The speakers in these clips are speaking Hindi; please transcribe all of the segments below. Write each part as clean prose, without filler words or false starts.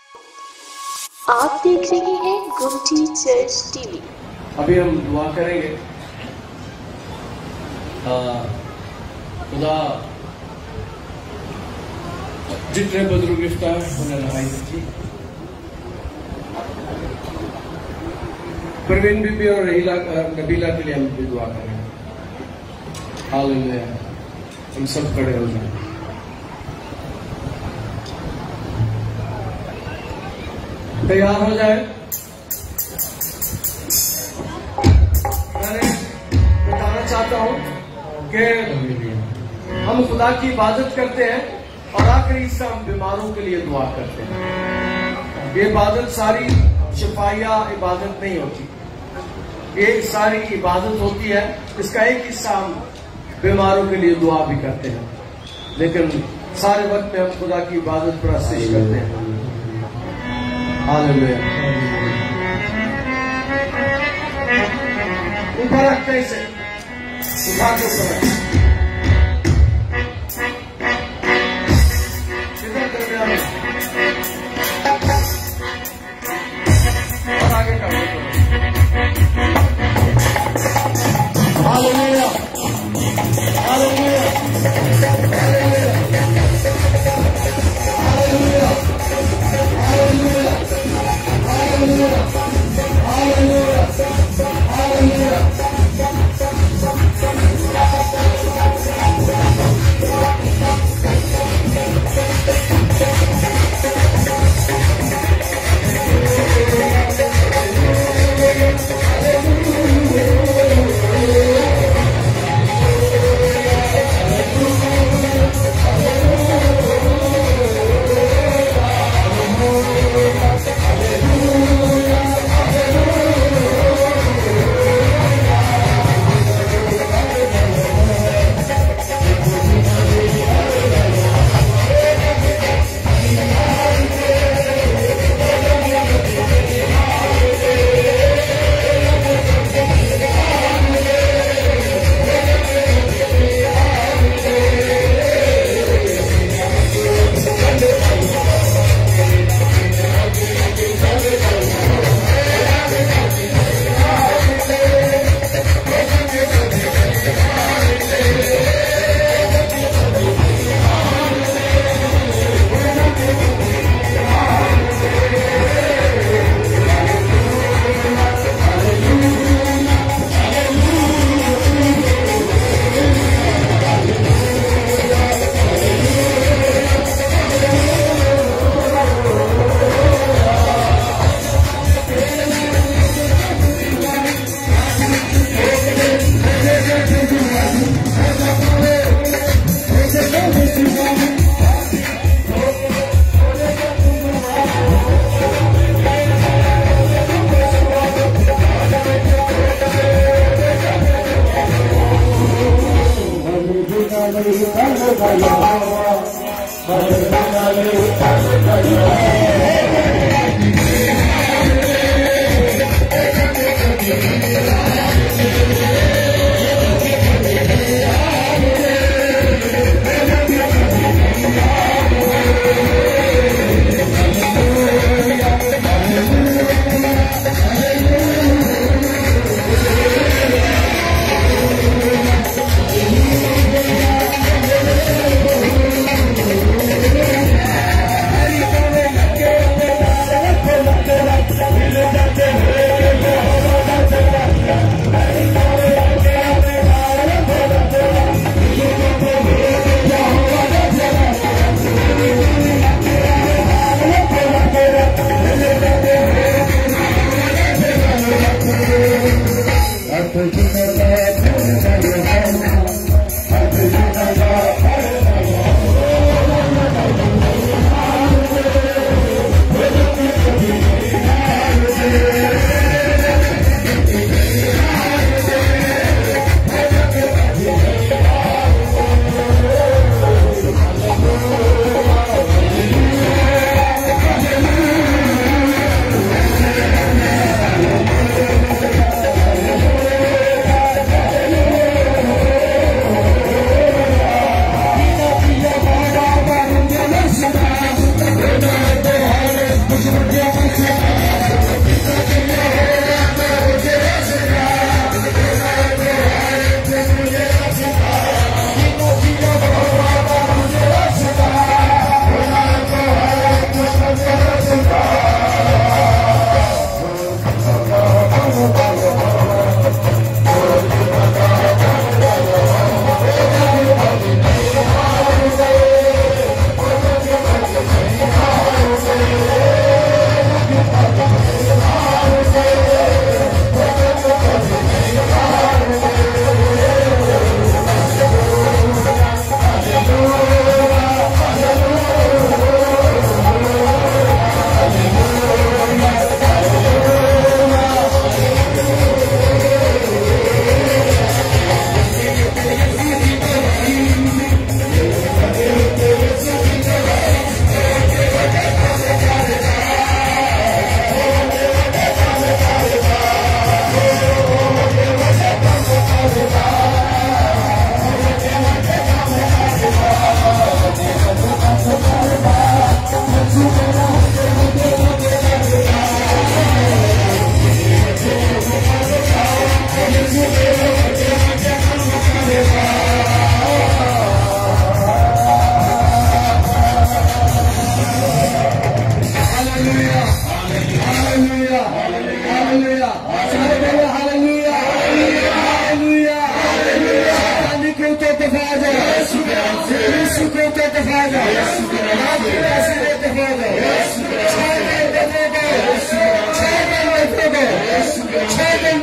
आप देख रहे हैं गुमटी चर्च टीवी। अभी हम दुआ करेंगे। खुदा जितने बुजुर्ग इफ्तार उन्हें लड़ाई थी, प्रवीण बीबी और नबीला के लिए हम भी दुआ करेंगे। हालेलुया। हम सब खड़े हो जाए। तैयार हो जाए। मैंने बताना चाहता हूं कि हम खुदा की इबादत करते हैं और आखिरी हिस्सा हम बीमारों के लिए दुआ करते हैं। ये इबादत सारी शिफाया इबादत नहीं होती, ये सारी इबादत होती है। इसका एक हिस्सा हम बीमारों के लिए दुआ भी करते हैं, लेकिन सारे वक्त में हम खुदा की इबादत पर आशीष करते हैं। हालेलुया। ऊपर रखते हैं इसे, उठा के ऊपर और आगे कर। Hallelujah, hallelujah, hallelujah, hallelujah, hallelujah, hallelujah, hallelujah, hallelujah.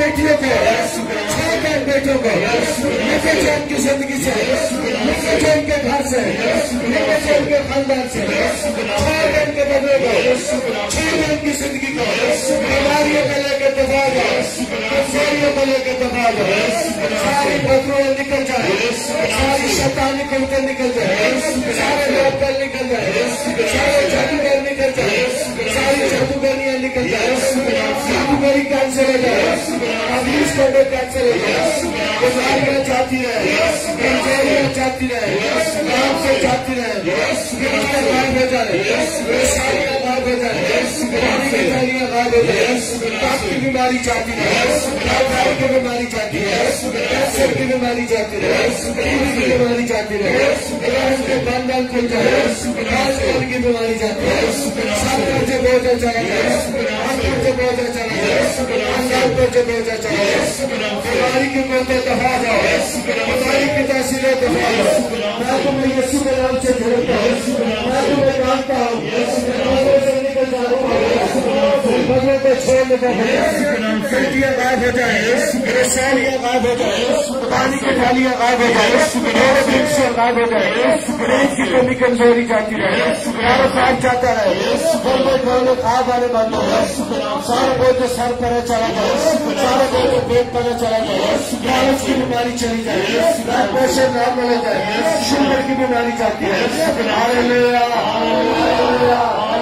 बेटियों को, 6 बहन बेटों को निकल जाए इनकी जिंदगी से, निकल जाए इनके घर से, निकल जाए इनके खानदान से। 6 बहन के बदले को, 6 बहन की जिंदगी को बीमारियों को लेकर दबा दो, कमजोरियों को लेकर दबा दो। सारी बदरुएं निकल जाए, सारी शैतानी कुलते निकल जाए, सारे लोग कल निकल जाए, सारे जादूगर निकल जाए, सारी जादूगरियां निकल जाए, जादूगरी कैंसिल हो जाए, अभीज कोडे कैंसिल हो जाए। बीमारियां जाती रहे, कमजोरियां जाती रहे, काम से जाती रहे, बीमारियां गायब हो जाए, परेशानियां गायब हो जाए, बीमारियां गायब हो जाए, काफ की बीमारी जाती रहे, थायराइड की बीमारी जाती है, कैंसर की बीमारी जाती रहे, टीबी की बीमारी जाती रहे, के बंधन खुल जाए, कैंसर की बीमारी जाती है, सब कर्जे बोझा चला जाए, कर्जे बोझा चला जाए, कर्जे बोझा चला जाए, बीमारी की कोते दफा जाओ, बीमारी की तहसीलें दफा जाओ। मैं तुम्हें यीशु के नाम से झूठता हूँ, मैं तुम्हें जानता हूँ, निकल जा रहा हूँ, बदलों को छोड़ देता हूँ, गलतियां गायब हो जाए, परेशानियां गायब हो जाए, पानी की थालियां गायब हो जाए, गायब हो जाए, रेत की कमी कमजोरी जाती रहे, कारोबार जाता रहे, घरों खाब आने बंद हो गए, सारे बोझ तो सर पर चला जाए, सारे बोझ तो पेट पर चला जाए, लालच की बीमारी चली जाए, ब्लड प्रेशर नॉर्मल हो जाए, शुगर की बीमारी जाती है, हालेलुया हालेलुया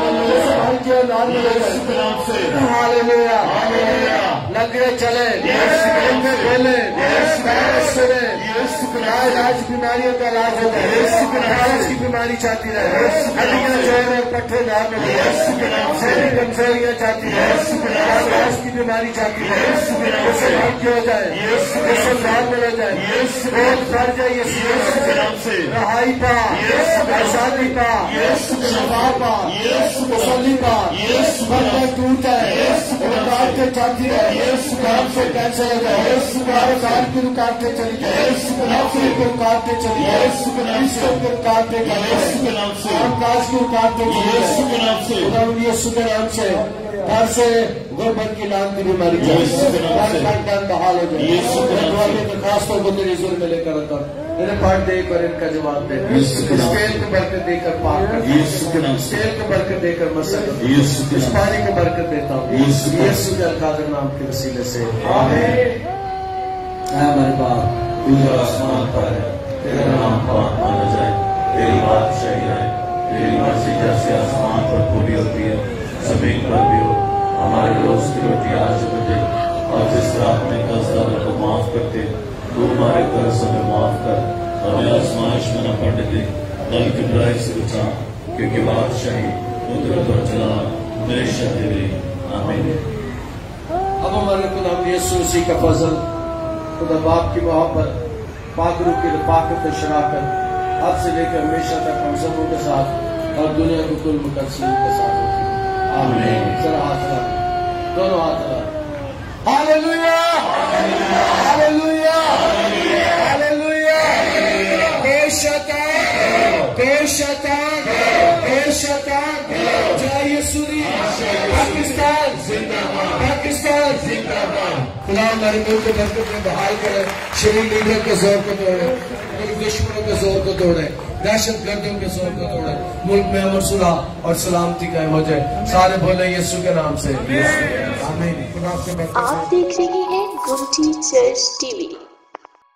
नॉर्मल हो जाए, हालेलुया लंगड़े चले, बोले, सुने, आज बीमारियों का इलाज होता है, लालच की बीमारी जाती रहे, हड्डियां जोड़ पट्टे नाम शरीर कमजोरियां जाती है, लाश की बीमारी जाती है, उसे भाग्य हो जाए, उसे नॉर्मल हो जाए, रोग बढ़ जाए, रहाई पा, आजादी पा, शफा पा, तसल्ली पा, बंधन टूट जाए, रुकावटें जाती रहे, काम से कैंसिल हो जाए, कारोबार की रुकावटें चली जाए, नौकरी की रुकावटें चली जाए, रिश्तों की रुकावटें चली जाए, कामकाज की रुकावटें चली जाए, यीशु के नाम से घर से गुर्बत की नाम की बीमारी जाए, खानदान बहाल हो जाए। खासतौर को तेरे जोर में लेकर आता हूँ, मेरे पाठ देकर इनका जवाब दे, इस तेल को बरकत देकर पाक कर, इस तेल को बरकत देकर मसद, इस पानी को बरकत देता हूँ यीशु के अलकादर नाम के वसीले से, आमीन। हमारे बाप तू जो आसमान पर है, तेरा नाम पाक माना जाए, तेरी बादशाही आए, तेरी मर्जी जैसे आसमान पर पूरी होती है जमीन पर भी हो। हमारे रोज की रोटी आज मुझे, और जिस रात में कर्जदारों को माफ करते, तू हमारे कर्ज हमें माफ कर, हमें आजमाइश में न पड़ने दे, बल्कि बुराई से बचा, क्योंकि बादशाही कुदरत और जलाल हमेशा तेरे, आमीन। अब हमारे खुदा यीशु मसीह का फजल, खुदा बाप की मोहब्बत, पाक रूह की रफ़ाक़त और शराकत अब से लेकर हमेशा तक हम सबों के साथ और दुनिया के कुल मुकद्दसीन के साथ होती है, आमीन। जरा हाथ लगा, दोनों हाथ लगा, हालेलुया हालेलुया हालेलुया। जय यीशु। पाकिस्तान जिंदाबाद, पाकिस्तान जिंदाबाद। खुदा हमारे मुल्क को बरकत में बहाल करे, शरीर लीडर के जोर को तोड़े, दुश्मनों के जोर को तोड़े, दहशत गर्दों के जोर को तोड़े, मुल्क में अमन सुलह और सलामती कायम हो जाए। सारे बोले यीशु के नाम से, आमीन। आप देख रहे हैं गुमटी चर्च टीवी।